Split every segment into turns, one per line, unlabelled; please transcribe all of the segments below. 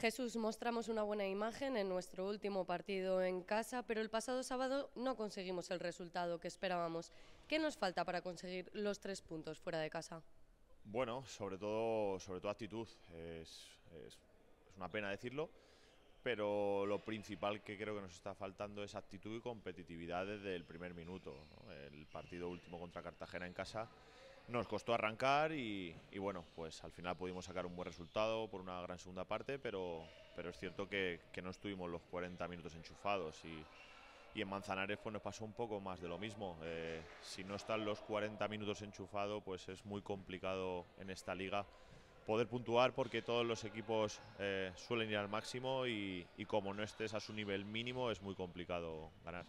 Jesús, mostramos una buena imagen en nuestro último partido en casa, pero el pasado sábado no conseguimos el resultado que esperábamos. ¿Qué nos falta para conseguir los 3 puntos fuera de casa?
Bueno, sobre todo actitud. Es una pena decirlo, pero lo principal que creo que nos está faltando es actitud y competitividad desde el primer minuto, ¿no? El partido último contra Cartagena en casa nos costó arrancar y bueno, pues al final pudimos sacar un buen resultado por una gran segunda parte, pero es cierto que no estuvimos los 40 minutos enchufados y en Manzanares pues nos pasó un poco más de lo mismo. Si no están los 40 minutos enchufado, pues es muy complicado en esta liga poder puntuar porque todos los equipos suelen ir al máximo y como no estés a su nivel mínimo es muy complicado ganar.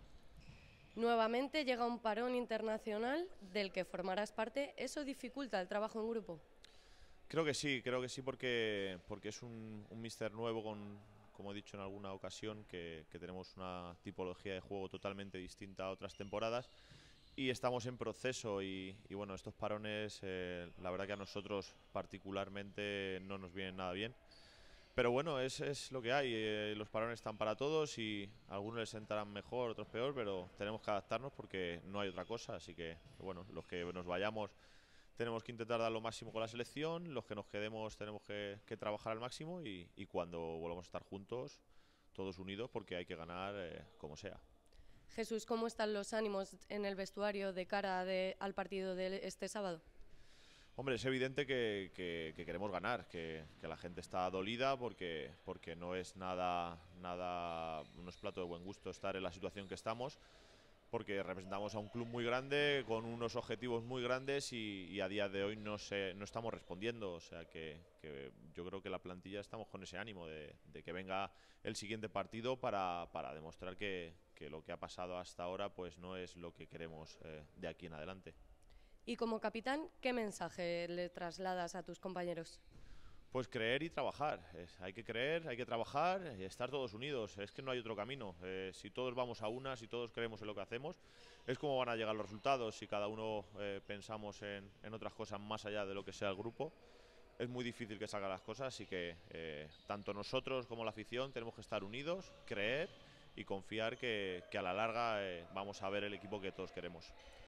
Nuevamente llega un parón internacional del que formarás parte. ¿Eso dificulta el trabajo en grupo?
Creo que sí porque es un míster nuevo como he dicho en alguna ocasión, que tenemos una tipología de juego totalmente distinta a otras temporadas y estamos en proceso y bueno, estos parones la verdad que a nosotros particularmente no nos vienen nada bien. Pero bueno, es lo que hay, los parones están para todos y a algunos les sentarán mejor, otros peor, pero tenemos que adaptarnos porque no hay otra cosa, así que bueno, los que nos vayamos tenemos que intentar dar lo máximo con la selección, los que nos quedemos tenemos que trabajar al máximo y cuando volvamos a estar juntos, todos unidos, porque hay que ganar como sea.
Jesús, ¿cómo están los ánimos en el vestuario de cara al partido de este sábado?
Hombre, es evidente que queremos ganar, que la gente está dolida porque no es nada, no es plato de buen gusto estar en la situación que estamos, porque representamos a un club muy grande, con unos objetivos muy grandes y a día de hoy no estamos respondiendo. O sea que yo creo que la plantilla estamos con ese ánimo de que venga el siguiente partido para demostrar que lo que ha pasado hasta ahora pues no es lo que queremos de aquí en adelante.
Y como capitán, ¿qué mensaje le trasladas a tus compañeros?
Pues creer y trabajar. Hay que creer, hay que trabajar y estar todos unidos. Es que no hay otro camino. Si todos vamos a una, si todos creemos en lo que hacemos, es como van a llegar los resultados. Si cada uno pensamos en otras cosas más allá de lo que sea el grupo, es muy difícil que salgan las cosas. Así que tanto nosotros como la afición tenemos que estar unidos, creer y confiar que a la larga vamos a ver el equipo que todos queremos.